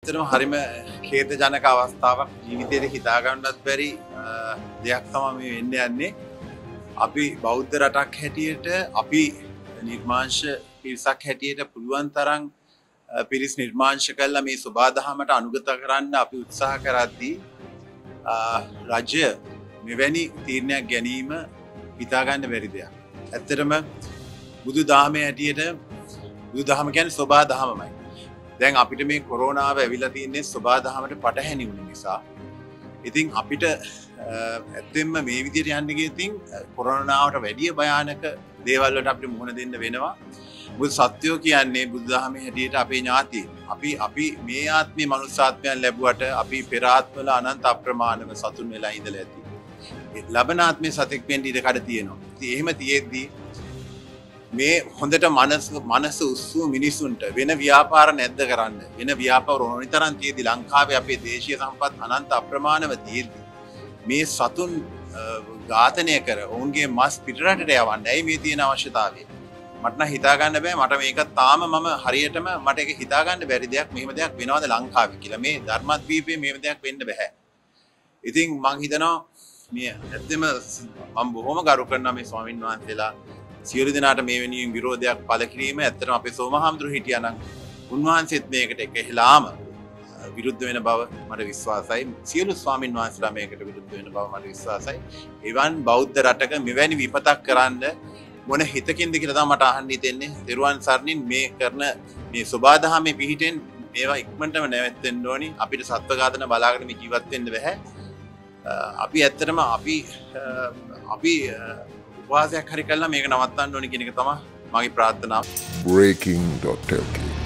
ඇත්තටම හරිම ඛේදජනක අවස්ථාවක් ජීවිතේට හිතා ගන්නවත් බැරි දෙයක් තමයි මේ වෙන්න යන්නේ. අපි බෞද්ධ රටක් හැටියට අපි නිර්මාංශ පිරිසක් හැටියට පුළුවන් තරම් පිරිස් නිර්මාංශ කළා මේ සබාදහමට අනුගත කරන්න අපි උත්සාහ කරද්දී රාජ්‍ය මෙවැනි තීරණයක් ගැනීම හිතා ගන්න බැරි දෙයක්. ඇත්තටම බුදුදහමේ හැටියට බුදුදහම කියන්නේ සබාදහමයි. දැන් අපිට මේ කොරෝනාව ඇවිල්ලා තින්නේ සබාදහමට පටහැනි වුණ නිසා. ඉතින් අපිට ඇත්තෙන්ම මේ විදිහට යන්න ගියොත් කොරෝනාවට වැඩිය භයානක දේවල් වලට අපිට මුහුණ දෙන්න වෙනවා. බුදු සත්‍යෝ කියන්නේ බුදුදහමේ හැටියට අපේ ඥාතියින්. අපි මේ ආත්මේ මනුස්සාත්මයන් ලැබුවට අපි පෙර ආත්මවල අනන්ත අප්‍රමාණව සතුන් වෙලා ඉඳලා ඇති. ලබන ආත්මේ සතෙක් වෙන්න ඉඩ කඩ තියෙනවා. ඉතින් එහෙම තියෙද්දී මේ හොඳට මනස උස්සු මිනිසුන්ට වෙන ව්‍යාපාර නැද්ද කරන්න වෙන ව්‍යාපාර ඕනිතරම් තියෙදි ලංකාවේ අපේ දේශීය සම්පත් අනන්ත අප්‍රමාණව තියෙද්දි මේ සතුන් ඝාතනය කර ඔවුන්ගේ මස් පිටරටට යවන්න ඇයි මේ තියෙන අවශ්‍යතාවය මට නම් හිතා ගන්න බෑ මට මේක තාම මම හරියටම මට ඒක හිතා ගන්න බැරි දෙයක් මෙහෙම දෙයක් වෙනවද ලංකාවේ කියලා මේ ධර්මද්වීපයේ මෙහෙම දෙයක් වෙන්න බෑ ඉතින් මං හිතනවා මේ ඇත්තම මම බොහොම ගරු කරනවා මේ ස්වාමීන් වහන්සේලා සියලු දෙනාට මේ වෙනුවෙන් විරෝධයක් පළ කිරීම ඇත්තටම අපේ සෝමහාමුදුරු හිටියා නම් උන්වහන්සේත් මේකට එකහෙලාම විරුද්ධ වෙන බව මට විශ්වාසයි සියලු ස්වාමින් වහන්සේලා මේකට විරුද්ධ වෙන බව මට විශ්වාසයි එවන් බෞද්ධ රටක මෙවැනි විපතක් කරන්න මොන හිතකින්ද කියලා තමයි මට අහන්න හිතෙන්නේ දරුවන් සරණින් මේ කරන මේ සබාදහමේ පිහිටෙන් මේවා ඉක්මනටම නැවැත්වෙන්න ඕනි අපිට සත්ව ඝාතන බලාගෙන මේ ජීවත් වෙන්න බෑ අපි ඇත්තටම අපි වාසයක් හරි කළා මේක නවත්තන්න ඕනි කියන එක තමයි මගේ ප්‍රාර්ථනාව breaking.lk